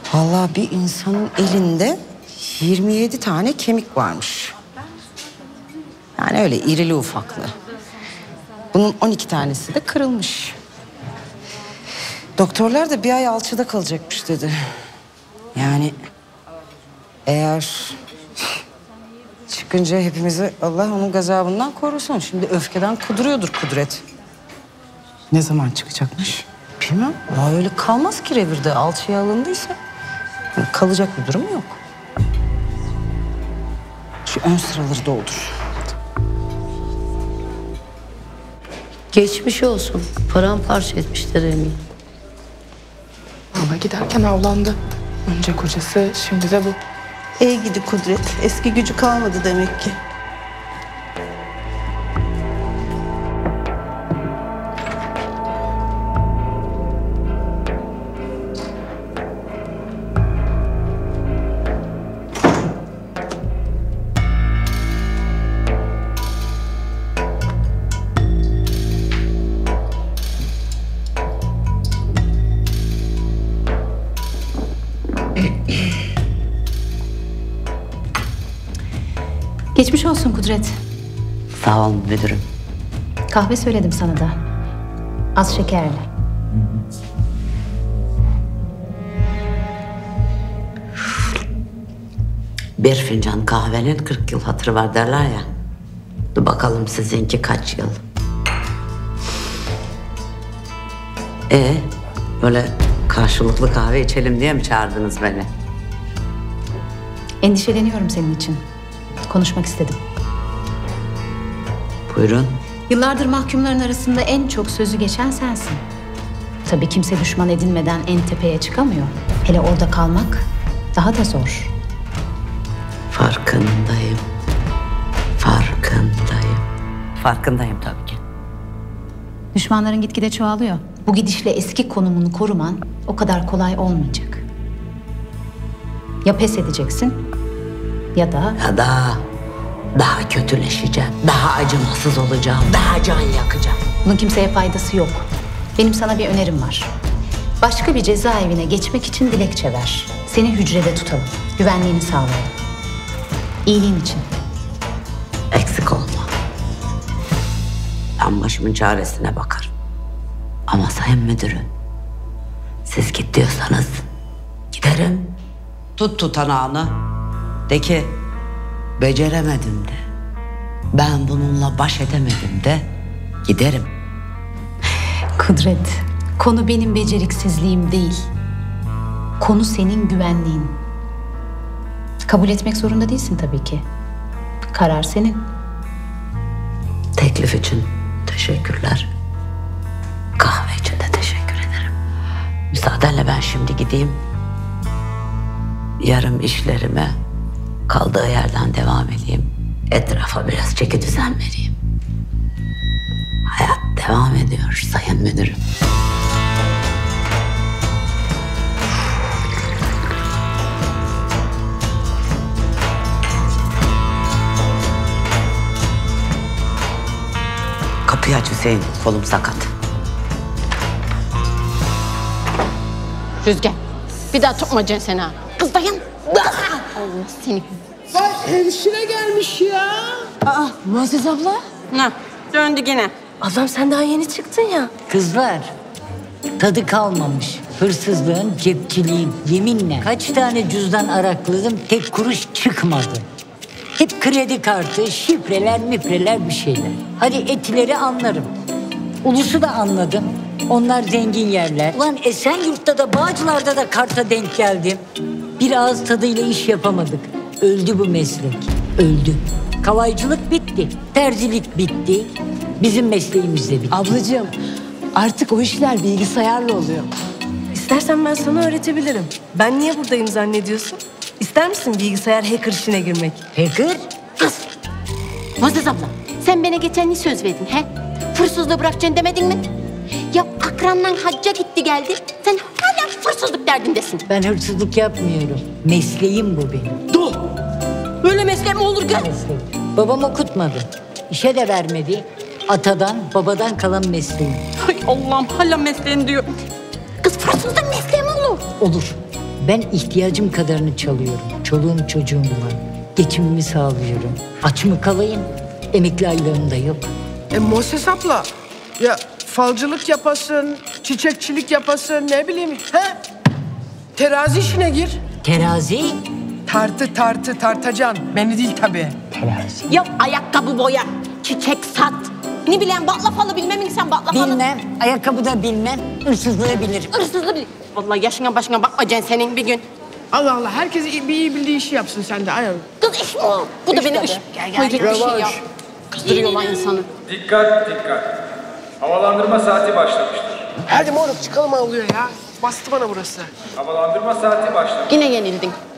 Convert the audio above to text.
Vallahi bir insanın elinde 27 tane kemik varmış. Yani öyle irili ufaklı. Bunun 12 tanesi de kırılmış. Doktorlar da bir ay alçıda kalacakmış dedi. Yani eğer çıkınca hepimizi Allah onun gazabından korusun. Şimdi öfkeden kuduruyordur Kudret. Ne zaman çıkacakmış? Bilmem. Ama öyle kalmaz ki revirde. Alçıya alındıysa yani kalacak bir durum yok. Şu ön sıraları doldur. Geçmiş olsun. Paramparça etmişler Emin. Baba giderken avlandı. Önce kocası, şimdi de bu. İyi gidi Kudret. Eski gücü kalmadı demek ki. Geçmiş olsun Kudret. Sağ olun müdürüm. Kahve söyledim sana da. Az şekerli. Bir fincan kahvenin 40 yıl hatırı var derler ya. Dur bakalım sizinki kaç yıl? Böyle karşılıklı kahve içelim diye mi çağırdınız beni? Endişeleniyorum senin için. Konuşmak istedim. Buyurun. Yıllardır mahkumların arasında en çok sözü geçen sensin. Tabii kimse düşman edinmeden en tepeye çıkamıyor. Hele orada kalmak daha da zor. Farkındayım. Farkındayım tabii ki. Düşmanların gitgide çoğalıyor. Bu gidişle eski konumunu koruman o kadar kolay olmayacak. Ya pes edeceksin ya da... Ya da daha kötüleşeceğim, daha acımasız olacağım, daha can yakacağım. Bunun kimseye faydası yok. Benim sana bir önerim var. Başka bir cezaevine geçmek için dilekçe ver. Seni hücrede tutalım. Güvenliğini sağlayalım. İyiliğin için. Eksik olma. Ben başımın çaresine bakarım. Ama sayın müdürüm, siz git diyorsanız giderim. Tut tutanağını. De ki beceremedim de. Ben bununla baş edemedim de giderim. Kudret, konu benim beceriksizliğim değil. Konu senin güvenliğin. Kabul etmek zorunda değilsin tabii ki. Karar senin. Teklif için teşekkürler. Kahve için de teşekkür ederim. Müsaadenle ben şimdi gideyim. Yarım işlerime kaldığı yerden devam edeyim. Etrafa biraz çeki düzen vereyim. Hayat devam ediyor sayın müdürüm. Kapıyı aç Hüseyin, kolum sakat. Rüzgar, bir daha tutmayacaksın sen ha. Kız dayan. Allah seni. Vay hemşire gelmiş ya. Aa, Muazzez abla. Ne? Döndü yine. Ablam sen daha yeni çıktın ya. Kızlar, tadı kalmamış. Hırsızlığın, cepçiliğin, yeminle. Kaç tane cüzdan arakladım, tek kuruş çıkmadı. Hep kredi kartı, şifreler, mifreler bir şeyler. Hadi etileri anlarım. Ulusu da anladım. Onlar zengin yerler. Ulan Esenyurt'ta da Bağcılar'da da karta denk geldim. Bir ağız tadıyla iş yapamadık. Öldü bu meslek. Öldü. Kalaycılık bitti. Terzilik bitti. Bizim mesleğimiz de bitti. Ablacığım artık o işler bilgisayarla oluyor. İstersen ben sana öğretebilirim. Ben niye buradayım zannediyorsun? İster misin bilgisayar hacker işine girmek? Hacker? Kız. Muazzez abla, sen bana geçen ne söz verdin he? Fırsızlığı bırakacaksın demedin mi? Ya akrandan hacca gitti geldi. Sen hala fırsızlık derdindesin. Ben hırsızlık yapmıyorum. Mesleğim bu benim. Dur. Böyle meslek mi olur gel? Mesleğim. Babam okutmadı. İşe de vermedi. Atadan, babadan kalan mesleğim. Ay Allah'ım hala mesleğin diyor. Kız fırsızlık mesleği mi olur? Olur. Ben ihtiyacım kadarını çalıyorum. Çoluğum çocuğum var. Geçimimi sağlıyorum. Aç mı kalayım? Emekli aylığım da yok. Moses abla, ya falcılık yapasın, çiçekçilik yapasın, ne bileyim, he? Terazi işine gir. Terazi? Tartacaksın. Beni değil tabii. Ya ayakkabı boya, çiçek sat. Ne bileyim baklavalı bilmem mi sen baklavalı. Bilmem. Ayakkabı da bilmem. Hırsızlığı bilirim. Hırsızlığı bil. Vallahi yaşına başına bakmayacaksın senin bir gün. Allah Allah, herkes bir iyi bildiği işi yapsın sen de. Aynen. Kız iş mi o? Bu da benim iş. Hayret bir şey ya. Revaş. Kızdırıyorlar insanı. Dikkat dikkat. Havalandırma saati başlamıştır. Hadi moruk çıkalım oluyor ya. Bastı bana burası. Havalandırma saati başlamıştır. Yine yenildin.